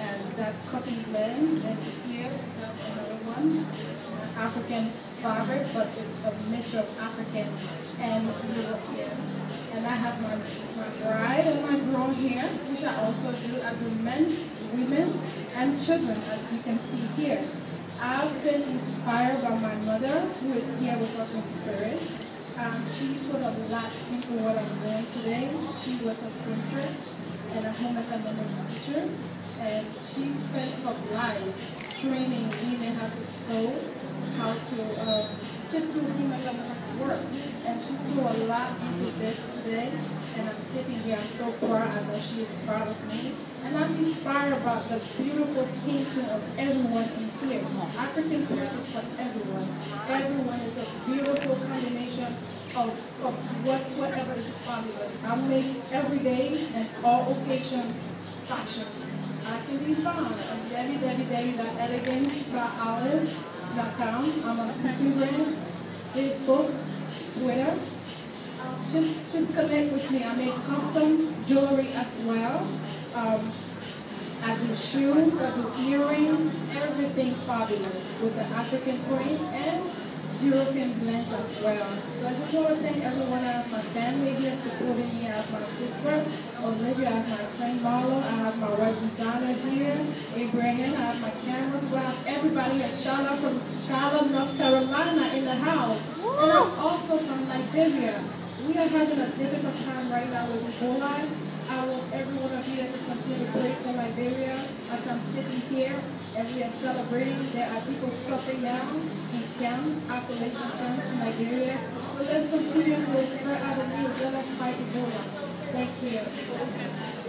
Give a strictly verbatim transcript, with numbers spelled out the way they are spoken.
and that's cotton blend. And here we have another one, African fabric, but it's a mixture of African and European. And I have my, my bride and my groom here, which I also do. I do men, women, and children, as you can see here. I've been inspired by my mother, who is here with us in spirit. Um, she put a lot into what I'm doing today. She was a seamstress and a home economics teacher, and she spent her life training women how to sew, how to uh, just do home economics work. And she threw a lot into this today, and I'm sitting here, I'm so proud. I know she is proud of me. And I'm inspired about the beautiful skin tone of everyone in here. African hair is for everyone. Everyone is a beautiful combination of, of what, whatever is popular. I make every day and all occasion fashion. I can be found at w w w dot elegance dot olive dot com. I'm on Instagram, Facebook, Twitter. Um, just, just connect with me. I make custom jewelry as well. Um, I do shoes, I do earrings, everything fabulous with the African print and European blend as well. So I just want to thank everyone. I have my family here supporting me. I have my sister, Olivia, I have my friend Marlo, I have my wife designer here, Abraham, I have my camera, I have everybody here. Shout out from Charlotte, North Carolina in the house. And I'm also from Nigeria. We are having a difficult time right now with Ebola. I want every one of you to continue to pray for Liberia as I'm sitting here and we are celebrating. There are people suffering now in camps, isolation camps in Liberia. So let's continue to spread out the news. Let us fight Ebola. Thank you.